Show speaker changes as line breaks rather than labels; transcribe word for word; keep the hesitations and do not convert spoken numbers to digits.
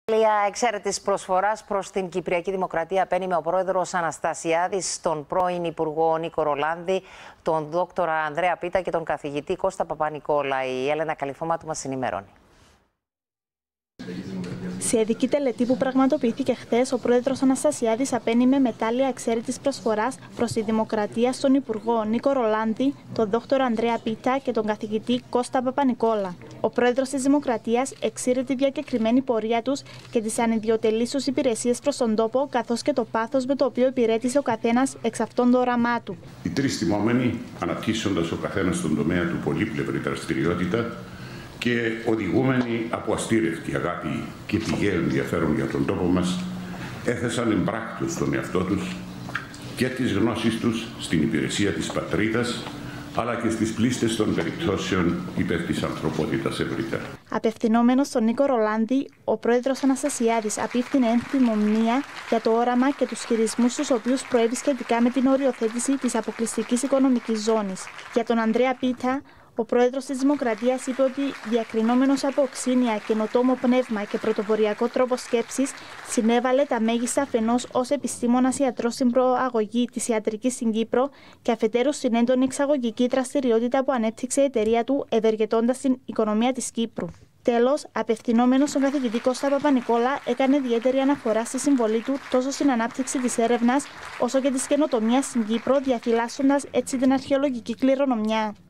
Εξαίρετης προσφοράς προς την Κυπριακή Δημοκρατία απένιμε ο πρόεδρος Αναστασιάδης, τον πρώην Υπουργό Νίκο Ρολάνδη, τον δόκτορα Ανδρέα Πίτα και τον καθηγητή Κώστα Παπανικόλα. Η Έλενα Καλυφώματου μας ενημερώνει.
Σε ειδική τελετή που πραγματοποιήθηκε χθες, ο πρόεδρος Αναστασιάδης απένιμε μετάλλια εξαίρετης προσφοράς προς τη Δημοκρατία στον Υπουργό Νίκο Ρολάνδη, τον δόκτορα Ανδρέα Πίτα και τον καθηγητή Κώστα Παπανικόλα. Ο πρόεδρος της Δημοκρατίας εξήρε τη διακεκριμένη πορεία τους και τις ανιδιοτελείς τους υπηρεσίες προς τον τόπο, καθώς και το πάθος με το οποίο υπηρέτησε ο καθένας εξ αυτών το όραμά του.
Οι τρεις τιμόμενοι, αναπτύσσοντας ο καθένας στον τομέα του πολύπλευρη δραστηριότητα και οδηγούμενοι από αστήρευτη αγάπη και πηγαίο ενδιαφέρον για τον τόπο μας, έθεσαν εμπράκτως τον εαυτό τους και τις γνώσεις τους στην υπηρεσία της πατρίδας, αλλά και στις πλήστες των περιπτώσεων υπέρ της ανθρωπότητας ευρύτερα.
Απευθυνόμενος στον Νίκο Ρολάνδη, ο πρόεδρος Αναστασιάδης απίφθινε ένθυμο μνήμα για το όραμα και τους χειρισμούς τους οποίους προέβη σχετικά με την οριοθέτηση της αποκλειστικής οικονομικής ζώνης. Για τον Ανδρέα Πίτα, ο πρόεδρος της Δημοκρατίας είπε ότι, διακρινόμενος από οξύνια, καινοτόμο πνεύμα και πρωτοποριακό τρόπο σκέψης, συνέβαλε τα μέγιστα αφενός ως επιστήμονας ιατρός στην προαγωγή της ιατρικής στην Κύπρο και αφετέρου στην έντονη εξαγωγική δραστηριότητα που ανέπτυξε η εταιρεία του, ευεργετώντας την οικονομία της Κύπρου. Τέλος, απευθυνόμενος στον καθηγητή Κώστα Παπανικόλα, έκανε ιδιαίτερη αναφορά στη συμβολή του τόσο στην ανάπτυξη της έρευνας όσο και της καινοτομίας στην Κύπρο, διαφυλάσσοντας έτσι την αρχαιολογική κληρονομιά.